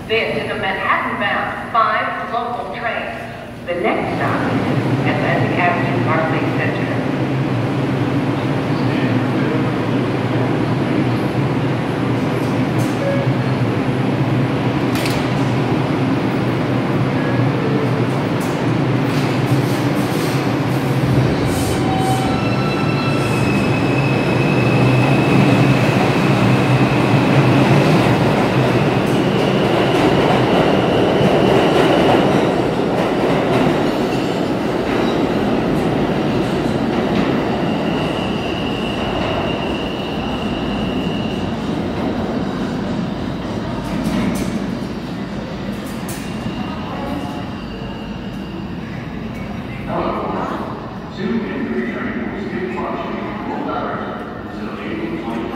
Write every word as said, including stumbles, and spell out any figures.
This is a Manhattan-bound five local train. The next stop is Atlantic Avenue, Barclays Center. Two and three trains, skip function, full hours, until eighteen twenty.